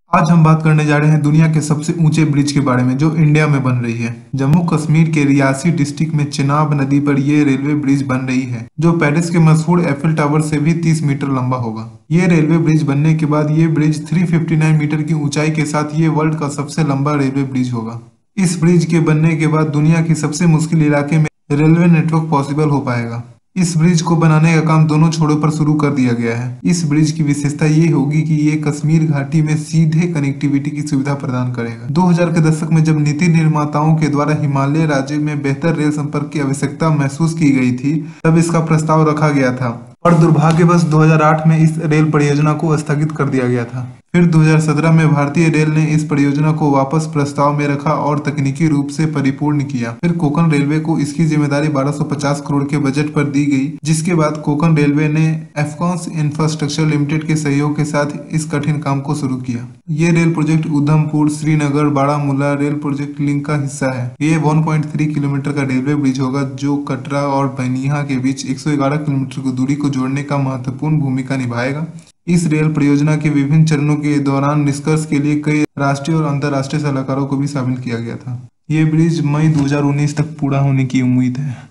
आज हम बात करने जा रहे हैं दुनिया के सबसे ऊंचे ब्रिज के बारे में जो इंडिया में बन रही है। जम्मू कश्मीर के रियासी डिस्ट्रिक्ट में चेनाब नदी पर ये रेलवे ब्रिज बन रही है जो पेरिस के मशहूर एफिल टावर से भी 30 मीटर लंबा होगा। ये रेलवे ब्रिज बनने के बाद ये ब्रिज 359 मीटर की ऊंचाई के साथ ये वर्ल्ड का सबसे लंबा रेलवे ब्रिज होगा। इस ब्रिज के बनने के बाद दुनिया की सबसे मुश्किल इलाके में रेलवे नेटवर्क पॉसिबल हो पाएगा। इस ब्रिज को बनाने का काम दोनों छोरों पर शुरू कर दिया गया है। इस ब्रिज की विशेषता ये होगी कि ये कश्मीर घाटी में सीधे कनेक्टिविटी की सुविधा प्रदान करेगा। 2000 के दशक में जब नीति निर्माताओं के द्वारा हिमालय राज्य में बेहतर रेल संपर्क की आवश्यकता महसूस की गई थी, तब इसका प्रस्ताव रखा गया था और दुर्भाग्यवश 2008 में इस रेल परियोजना को स्थगित कर दिया गया था। फिर 2017 में भारतीय रेल ने इस परियोजना को वापस प्रस्ताव में रखा और तकनीकी रूप से परिपूर्ण किया। फिर कोंकण रेलवे को इसकी जिम्मेदारी 1250 करोड़ के बजट पर दी गई, जिसके बाद कोंकण रेलवे ने एफकॉन्स इंफ्रास्ट्रक्चर लिमिटेड के सहयोग के साथ इस कठिन काम को शुरू किया। ये rail project Udhampur, Srinagar, Baramulla rail project link का हिस्सा है। ये 1.3 किलोमीटर का रेलवे ब्रिज होगा जो कटरा और बनिहा के बीच 111 किलोमीटर की दूरी को जोड़ने का महत्वपूर्ण भूमिका निभाएगा। इस रेल परियोजना के विभिन्न चरणों के दौरान निष्कर्ष के लिए कई राष्ट्रीय और अंतर्राष्ट्रीय सलाहकारों को भी शामिल किया गया था। ये ब्रिज मई 2019 तक पूरा होने की उम्मीद है।